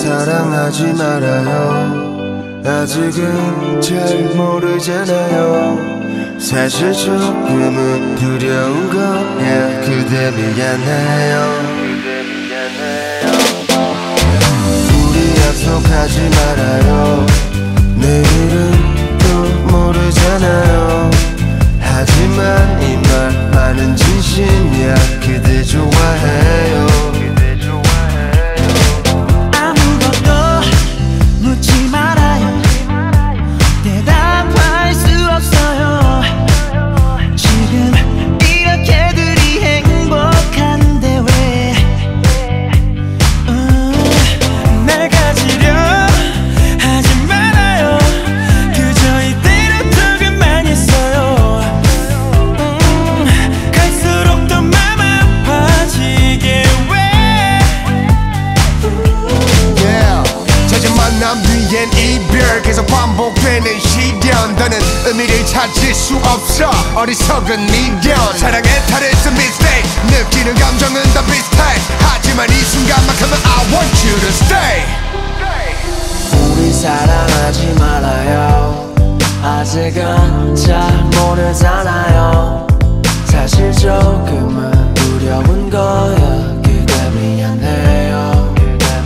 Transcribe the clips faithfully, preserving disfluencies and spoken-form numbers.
사랑하지 말아요. 아직은 잘 모르잖아요. 사실 조금은 두려운 거야. 그대 미안해요. 우리 약속하지 말아요. 내일은 또 모르잖아요. 하지만 이 말만은 진심이야. 그대 좋아해요. 아무것도 묻지 말아요. 대답할 수 없어요. 지금 이렇게들이 행복한데 왜 음, 날 가지려 하지 말아요. 그저 이대로 두기만 했어요. 음, 갈수록 더 맘 아파지게 왜 yeah. 잦은 만남 뒤엔 이별 계속 반복되는 시련. 더는 의미를 찾을 수 없어. 어리석은 미련. 사랑에 탈했던 mistake. 느끼는 감정은 다 비슷해. 하지만 이 순간만큼은 I want you to stay. 우리 사랑하지 말아요. 아직은 잘 모르잖아요. 사실 조금은 두려운 거야. 그대 미안해요.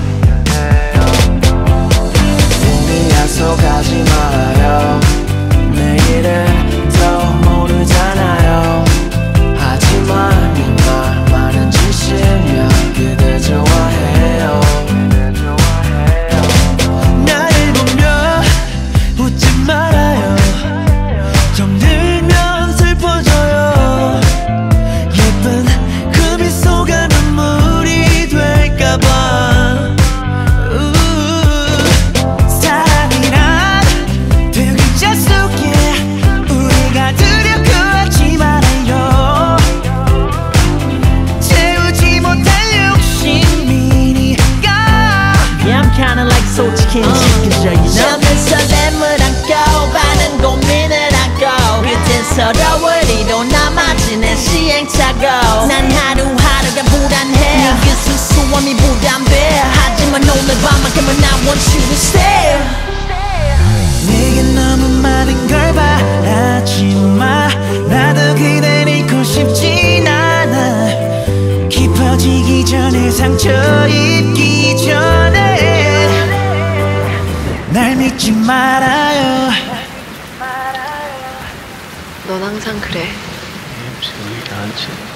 우리 약속하지 말아요. 내일은 더 모르잖아요. 하지만 이 말만은 진심이야. 그대 좋아해요. 나를 보며 웃지 말아요. 정들면 슬퍼져요. 예쁜 그 미소가 눈물이 될까봐. 사랑이란 두 글자 속에 우리가 두려워하지 말아요. 채우지 못할 욕심이니까. Yeah, I'm kinda like 솔직히 지켜져, you know. 남은 설렘을 안고 많은 고민을 안고 그땐 서러울 이로 남아 지낸 시행착오. 난 하루하루가 불안해. 그 수수함이 부담돼. 하지만 오늘 밤만큼은 I want you to stay. 내게 너무 많은 걸 바라지 마. 나도 그댈 잃고 싶진 않아. 깊어지기 전에 상처 입기 전에 날 믿지 말아요. 넌 항상 그래. 지금 나한테